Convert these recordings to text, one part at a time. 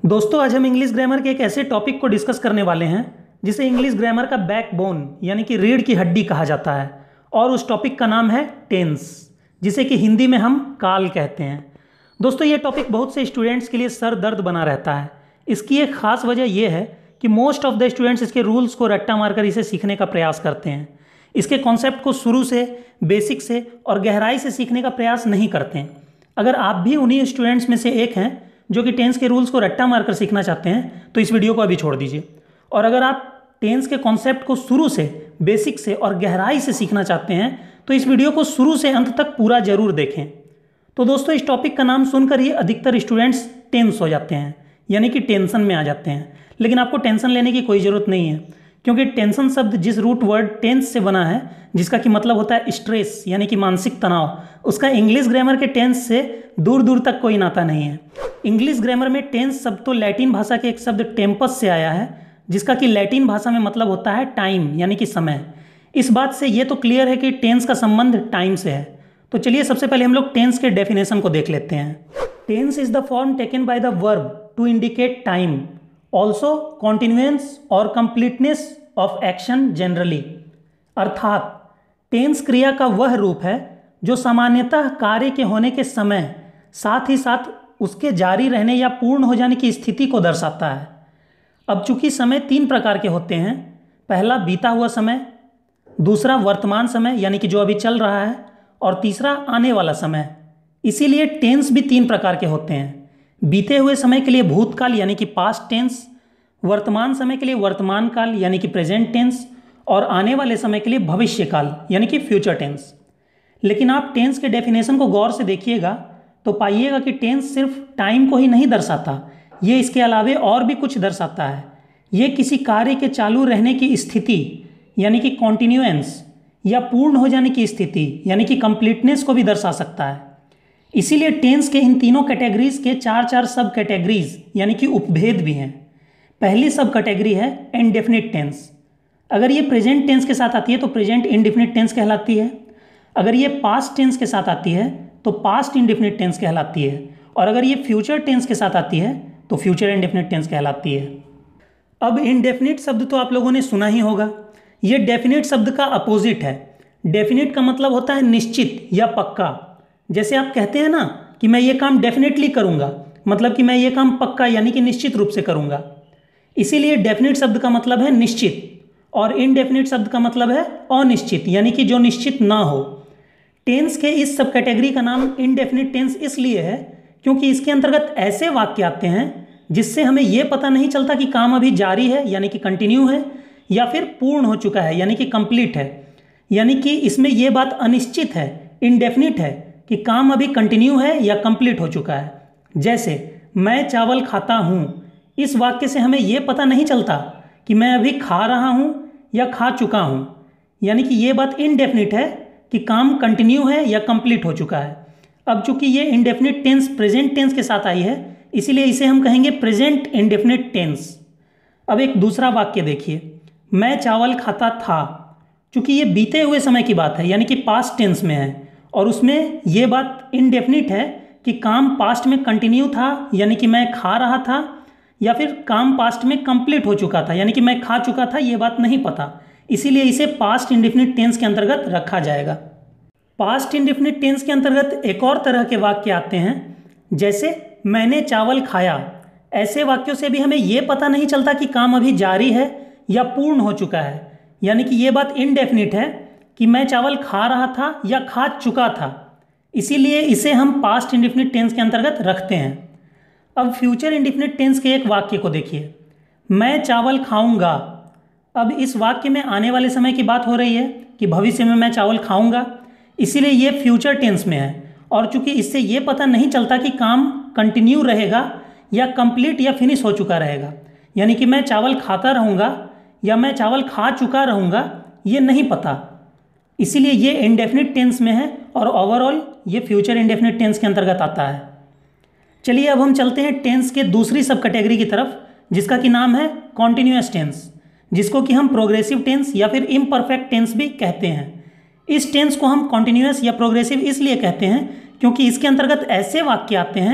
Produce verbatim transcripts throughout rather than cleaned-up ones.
दोस्तों आज हम इंग्लिश ग्रामर के एक ऐसे टॉपिक को डिस्कस करने वाले हैं जिसे इंग्लिश ग्रामर का बैकबोन यानी कि रीढ़ की हड्डी कहा जाता है। और उस टॉपिक का नाम है टेंस, जिसे कि हिंदी में हम काल कहते हैं। दोस्तों ये टॉपिक बहुत से स्टूडेंट्स के लिए सर दर्द बना रहता है। इसकी एक ख़ास वजह यह है कि मोस्ट ऑफ द स्टूडेंट्स इसके रूल्स को रट्टा मारकर इसे सीखने का प्रयास करते हैं। इसके कॉन्सेप्ट को शुरू से, बेसिक से और गहराई से सीखने का प्रयास नहीं करते हैं। अगर आप भी उन्हीं स्टूडेंट्स में से एक हैं जो कि टेंस के रूल्स को रट्टा मारकर सीखना चाहते हैं तो इस वीडियो को अभी छोड़ दीजिए। और अगर आप टेंस के कॉन्सेप्ट को शुरू से, बेसिक से और गहराई से सीखना चाहते हैं तो इस वीडियो को शुरू से अंत तक पूरा जरूर देखें। तो दोस्तों इस टॉपिक का नाम सुनकर ही अधिकतर स्टूडेंट्स टेंस हो जाते हैं, यानी कि टेंशन में आ जाते हैं। लेकिन आपको टेंशन लेने की कोई ज़रूरत नहीं है, क्योंकि टेंशन शब्द जिस रूट वर्ड टेंस से बना है, जिसका कि मतलब होता है स्ट्रेस यानी कि मानसिक तनाव, उसका इंग्लिश ग्रामर के टेंस से दूर दूर तक कोई नाता नहीं है। इंग्लिश ग्रामर में टेंस शब्द तो लैटिन भाषा के एक शब्द टेम्पस से आया है, जिसका कि लैटिन भाषा में मतलब होता है टाइम यानी कि समय। इस बात से ये तो क्लियर है कि टेंस का संबंध टाइम से है। तो चलिए सबसे पहले हम लोग टेंस के डेफिनेशन को देख लेते हैं। Tense is the form taken by the verb to indicate time, also continuance और कंप्लीटनेस ऑफ एक्शन जनरली। अर्थात टेंस क्रिया का वह रूप है जो सामान्यतः कार्य के होने के समय, साथ ही साथ उसके जारी रहने या पूर्ण हो जाने की स्थिति को दर्शाता है। अब चूंकि समय तीन प्रकार के होते हैं, पहला बीता हुआ समय, दूसरा वर्तमान समय यानी कि जो अभी चल रहा है, और तीसरा आने वाला समय। इसीलिए टेंस भी तीन प्रकार के होते हैं। बीते हुए समय के लिए भूतकाल यानी कि पास्ट टेंस, वर्तमान समय के लिए वर्तमान काल यानी कि प्रेजेंट टेंस, और आने वाले समय के लिए भविष्य काल यानी कि फ्यूचर टेंस। लेकिन आप टेंस के डेफिनेशन को गौर से देखिएगा तो पाइएगा कि टेंस सिर्फ टाइम को ही नहीं दर्शाता, ये इसके अलावे और भी कुछ दर्शाता है। ये किसी कार्य के चालू रहने की स्थिति यानी कि कॉन्टिन्यूएंस, या पूर्ण हो जाने की स्थिति यानी कि कंप्लीटनेस को भी दर्शा सकता है। इसीलिए टेंस के इन तीनों कैटेगरीज के चार चार सब कैटेगरीज यानी कि उपभेद भी हैं। पहली सब कैटेगरी है इंडेफिनिट टेंस। अगर ये प्रेजेंट टेंस के साथ आती है तो प्रेजेंट इंडेफिनिट टेंस कहलाती है। अगर ये पास्ट टेंस के साथ आती है तो पास्ट इंडेफिनिट टेंस कहलाती है। और अगर ये फ्यूचर टेंस के साथ आती है तो फ्यूचर इंडेफिनिट टेंस कहलाती है। अब इंडेफिनिट शब्द तो आप लोगों ने सुना ही होगा। ये डेफिनिट शब्द का अपोजिट है। डेफिनिट का मतलब होता है निश्चित या पक्का। जैसे आप कहते हैं ना कि मैं ये काम डेफिनेटली करूँगा, मतलब कि मैं ये काम पक्का यानी कि निश्चित रूप से करूँगा। इसीलिए डेफिनिट शब्द का मतलब है निश्चित, और इनडेफिनिट शब्द का मतलब है अनिश्चित यानी कि जो निश्चित ना हो। टेंस के इस सब कैटेगरी का नाम इनडेफिनिट टेंस इसलिए है क्योंकि इसके अंतर्गत ऐसे वाक्य आते हैं जिससे हमें यह पता नहीं चलता कि काम अभी जारी है यानी कि कंटिन्यू है, या फिर पूर्ण हो चुका है यानी कि कंप्लीट है। यानी कि इसमें यह बात अनिश्चित है, इनडेफिनिट है कि काम अभी कंटिन्यू है या कंप्लीट हो चुका है। जैसे मैं चावल खाता हूँ, इस वाक्य से हमें यह पता नहीं चलता कि मैं अभी खा रहा हूँ या खा चुका हूँ, यानी कि ये बात इनडेफिनिट है कि काम कंटिन्यू है या कंप्लीट हो चुका है। अब चूंकि ये इंडेफिनिट टेंस प्रेजेंट टेंस के साथ आई है, इसीलिए इसे हम कहेंगे प्रेजेंट इंडेफिनिट टेंस। अब एक दूसरा वाक्य देखिए, मैं चावल खाता था। चूंकि ये बीते हुए समय की बात है यानी कि पास्ट टेंस में है, और उसमें ये बात इनडेफिनिट है कि काम पास्ट में कंटिन्यू था यानी कि मैं खा रहा था, या फिर काम पास्ट में कंप्लीट हो चुका था यानी कि मैं खा चुका था, ये बात नहीं पता। इसीलिए इसे पास्ट इंडेफिनिट टेंस के अंतर्गत रखा जाएगा। पास्ट इंडेफिनिट टेंस के अंतर्गत एक और तरह के वाक्य आते हैं, जैसे मैंने चावल खाया। ऐसे वाक्यों से भी हमें यह पता नहीं चलता कि काम अभी जारी है या पूर्ण हो चुका है, यानी कि ये बात इनडेफिनिट है कि मैं चावल खा रहा था या खा चुका था। इसीलिए इसे हम पास्ट इंडेफिनिट टेंस के अंतर्गत रखते हैं। अब फ्यूचर इंडेफिनिट टेंस के एक वाक्य को देखिए, मैं चावल खाऊंगा। अब इस वाक्य में आने वाले समय की बात हो रही है कि भविष्य में मैं चावल खाऊंगा, इसीलिए ये फ्यूचर टेंस में है। और चूंकि इससे ये पता नहीं चलता कि काम कंटिन्यू रहेगा या कंप्लीट या फिनिश हो चुका रहेगा, यानी कि मैं चावल खाता रहूँगा या मैं चावल खा चुका रहूँगा, ये नहीं पता। इसीलिए ये इंडेफिनिट टेंस में है और ओवरऑल ये फ्यूचर इंडेफिनिट टेंस के अंतर्गत आता है। चलिए अब हम चलते हैं टेंस के दूसरी सब कैटेगरी की तरफ, जिसका कि नाम है कॉन्टिन्यूअस टेंस, जिसको कि हम प्रोग्रेसिव टेंस या फिर इम्परफेक्ट टेंस भी कहते हैं। इस टेंस को हम कॉन्टिन्यूअस या प्रोग्रेसिव इसलिए कहते हैं क्योंकि इसके अंतर्गत ऐसे वाक्य आते हैं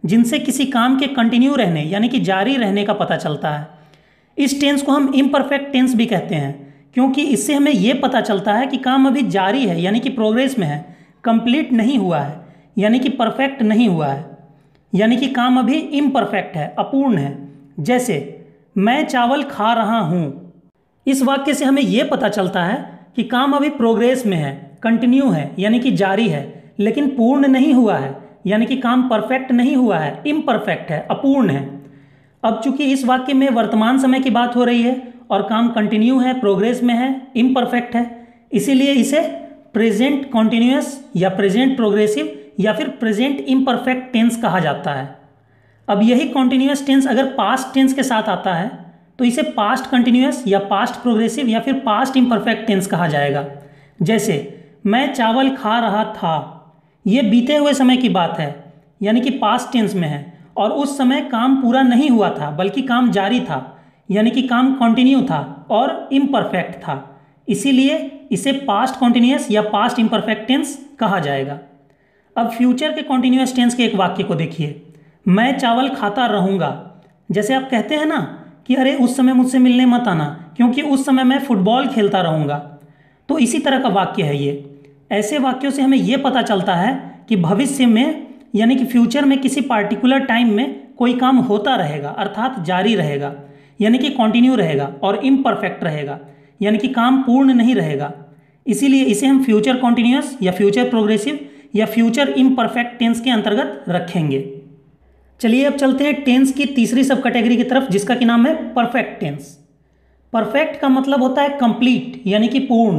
जिनसे किसी काम के कंटिन्यू रहने यानी कि जारी रहने का पता चलता है। इस टेंस को हम इम्परफेक्ट टेंस भी कहते हैं, क्योंकि इससे हमें यह पता चलता है कि काम अभी जारी है यानी कि प्रोग्रेस में है, कंप्लीट नहीं हुआ है यानी कि परफेक्ट नहीं हुआ है, यानी कि काम अभी इम्परफेक्ट है, अपूर्ण है। जैसे मैं चावल खा रहा हूँ, इस वाक्य से हमें यह पता चलता है कि काम अभी प्रोग्रेस में है, कंटिन्यू है यानी कि जारी है, लेकिन पूर्ण नहीं हुआ है यानी कि काम परफेक्ट नहीं हुआ है, इम्परफेक्ट है, अपूर्ण है। अब चूंकि इस वाक्य में वर्तमान समय की बात हो रही है और काम कंटिन्यू है, प्रोग्रेस में है, इम्परफेक्ट है, इसीलिए इसे प्रेजेंट कॉन्टिन्यूअस या प्रेजेंट प्रोग्रेसिव या फिर प्रेजेंट इम्परफेक्ट टेंस कहा जाता है। अब यही कॉन्टिन्यूअस टेंस अगर पास्ट टेंस के साथ आता है तो इसे पास्ट कंटिन्यूअस या पास्ट प्रोग्रेसिव या फिर पास्ट इम्परफेक्ट टेंस कहा जाएगा। जैसे मैं चावल खा रहा था, यह बीते हुए समय की बात है यानी कि पास्ट टेंस में है, और उस समय काम पूरा नहीं हुआ था बल्कि काम जारी था यानी कि काम कंटिन्यू था और इम्परफेक्ट था, इसीलिए इसे पास्ट कॉन्टिन्यूअस या पास्ट इम्परफेक्ट टेंस कहा जाएगा। अब फ्यूचर के कॉन्टिन्यूअस टेंस के एक वाक्य को देखिए, मैं चावल खाता रहूँगा। जैसे आप कहते हैं ना कि अरे उस समय मुझसे मिलने मत आना क्योंकि उस समय मैं फुटबॉल खेलता रहूँगा, तो इसी तरह का वाक्य है ये। ऐसे वाक्यों से हमें ये पता चलता है कि भविष्य में यानी कि फ्यूचर में किसी पार्टिकुलर टाइम में कोई काम होता रहेगा, अर्थात जारी रहेगा यानी कि कंटिन्यू रहेगा, और इम्परफेक्ट रहेगा यानी कि काम पूर्ण नहीं रहेगा, इसीलिए इसे हम फ्यूचर कॉन्टिन्यूअस या फ्यूचर प्रोग्रेसिव या फ्यूचर इम्परफेक्ट टेंस के अंतर्गत रखेंगे। चलिए अब चलते हैं टेंस की तीसरी सब कैटेगरी की तरफ, जिसका कि नाम है परफेक्ट टेंस। परफेक्ट का मतलब होता है कंप्लीट यानी कि पूर्ण।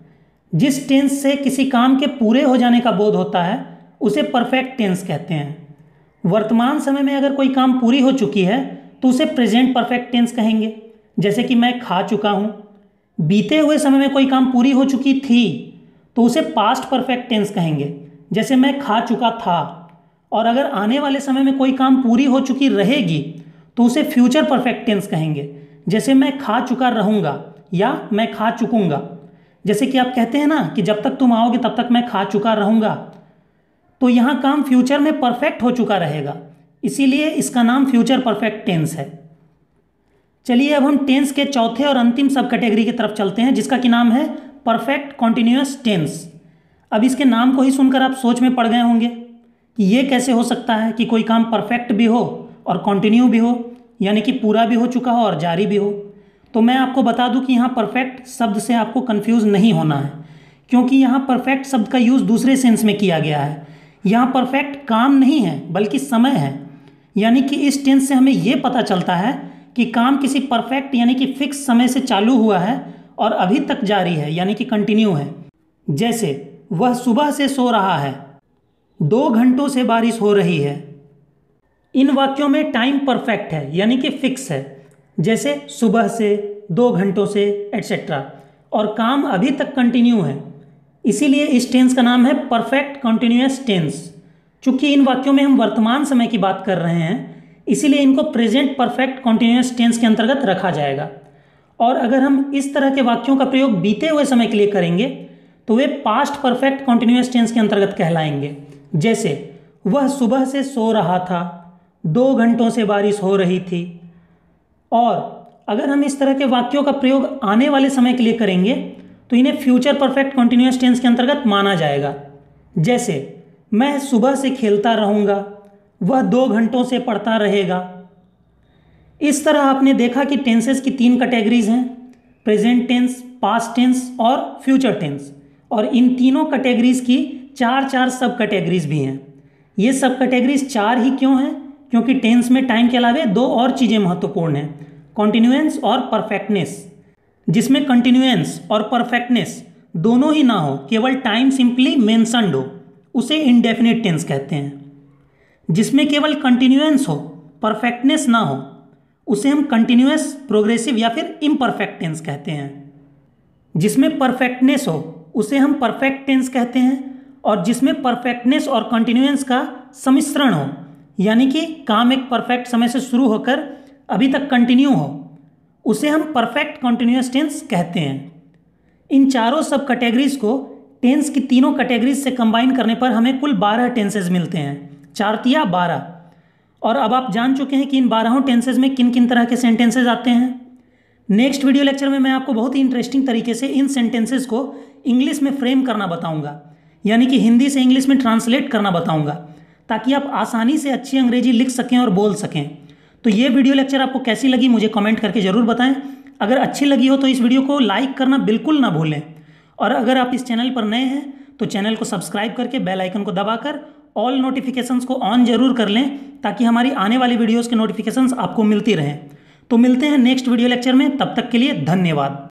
जिस टेंस से किसी काम के पूरे हो जाने का बोध होता है उसे परफेक्ट टेंस कहते हैं। वर्तमान समय में अगर कोई काम पूरी हो चुकी है तो उसे प्रेजेंट परफेक्ट टेंस कहेंगे, जैसे कि मैं खा चुका हूँ। बीते हुए समय में कोई काम पूरी हो चुकी थी तो उसे पास्ट परफेक्ट टेंस कहेंगे, जैसे मैं खा चुका था। और अगर आने वाले समय में कोई काम पूरी हो चुकी रहेगी तो उसे फ्यूचर परफेक्ट टेंस कहेंगे, जैसे मैं खा चुका रहूँगा या मैं खा चुकूँगा। जैसे कि आप कहते हैं ना कि जब तक तुम आओगे तब तक मैं खा चुका रहूँगा, तो यहाँ काम फ्यूचर में परफेक्ट हो चुका रहेगा, इसीलिए इसका नाम फ्यूचर परफेक्ट टेंस है। चलिए अब हम टेंस के चौथे और अंतिम सब कैटेगरी की तरफ चलते हैं, जिसका कि नाम है परफेक्ट कॉन्टिन्यूअस टेंस। अब इसके नाम को ही सुनकर आप सोच में पड़ गए होंगे कि ये कैसे हो सकता है कि कोई काम परफेक्ट भी हो और कंटिन्यू भी हो, यानी कि पूरा भी हो चुका हो और जारी भी हो। तो मैं आपको बता दूं कि यहाँ परफेक्ट शब्द से आपको कंफ्यूज नहीं होना है, क्योंकि यहाँ परफेक्ट शब्द का यूज़ दूसरे सेंस में किया गया है। यहाँ परफेक्ट काम नहीं है बल्कि समय है, यानी कि इस टेंस से हमें ये पता चलता है कि काम किसी परफेक्ट यानी कि फिक्स समय से चालू हुआ है और अभी तक जारी है यानी कि कंटिन्यू है। जैसे वह सुबह से सो रहा है, दो घंटों से बारिश हो रही है। इन वाक्यों में टाइम परफेक्ट है यानी कि फिक्स है, जैसे सुबह से, दो घंटों से एटसेट्रा, और काम अभी तक कंटिन्यू है, इसीलिए इस टेंस का नाम है परफेक्ट कंटिन्यूअस टेंस। चूंकि इन वाक्यों में हम वर्तमान समय की बात कर रहे हैं, इसीलिए इनको प्रेजेंट परफेक्ट कंटिन्यूअस टेंस के अंतर्गत रखा जाएगा। और अगर हम इस तरह के वाक्यों का प्रयोग बीते हुए समय के लिए करेंगे तो वे पास्ट परफेक्ट कंटिन्यूअस टेंस के अंतर्गत कहलाएंगे। जैसे वह सुबह से सो रहा था, दो घंटों से बारिश हो रही थी। और अगर हम इस तरह के वाक्यों का प्रयोग आने वाले समय के लिए करेंगे तो इन्हें फ्यूचर परफेक्ट कंटिन्यूअस टेंस के अंतर्गत माना जाएगा। जैसे मैं सुबह से खेलता रहूँगा, वह दो घंटों से पढ़ता रहेगा। इस तरह आपने देखा कि टेंसेस की तीन कैटेगरीज हैं, प्रेजेंट टेंस, पास्ट टेंस और फ्यूचर टेंस, और इन तीनों कैटेगरीज की चार चार सब कैटेगरीज भी हैं। ये सब कैटेगरीज चार ही क्यों हैं? क्योंकि टेंस में टाइम के अलावे दो और चीज़ें महत्वपूर्ण हैं, कॉन्टिन्यूएंस और परफेक्टनेस। जिसमें कंटिन्यूएंस और परफेक्टनेस दोनों ही ना हो, केवल टाइम सिंपली मेंशन्ड हो, उसे इंडेफिनिट टेंस कहते हैं। जिसमें केवल कंटिन्यूएंस हो, परफेक्टनेस ना हो, उसे हम कंटिन्यूअस, प्रोग्रेसिव या फिर इम्परफेक्ट टेंस कहते हैं। जिसमें परफेक्टनेस हो उसे हम परफेक्ट टेंस कहते हैं, और जिसमें परफेक्टनेस और कंटिन्यूएंस का सम्मिश्रण हो, यानी कि काम एक परफेक्ट समय से शुरू होकर अभी तक कंटिन्यू हो, उसे हम परफेक्ट कंटिन्यूअस टेंस कहते हैं। इन चारों सब कैटेगरीज को टेंस की तीनों कैटेगरीज से कंबाइन करने पर हमें कुल बारह टेंसेज मिलते हैं, चार तिया बारह। और अब आप जान चुके हैं कि इन बारहों टेंसेज में किन किन तरह के सेंटेंसेज आते हैं। नेक्स्ट वीडियो लेक्चर में मैं आपको बहुत ही इंटरेस्टिंग तरीके से इन सेंटेंसेज को इंग्लिश में फ्रेम करना बताऊंगा, यानी कि हिंदी से इंग्लिश में ट्रांसलेट करना बताऊंगा, ताकि आप आसानी से अच्छी अंग्रेजी लिख सकें और बोल सकें। तो ये वीडियो लेक्चर आपको कैसी लगी मुझे कमेंट करके ज़रूर बताएं। अगर अच्छी लगी हो तो इस वीडियो को लाइक करना बिल्कुल ना भूलें, और अगर आप इस चैनल पर नए हैं तो चैनल को सब्सक्राइब करके बेल आइकन को दबाकर ऑल नोटिफिकेशंस को ऑन जरूर कर लें, ताकि हमारी आने वाली वीडियोज़ के नोटिफिकेशंस आपको मिलती रहें। तो मिलते हैं नेक्स्ट वीडियो लेक्चर में, तब तक के लिए धन्यवाद।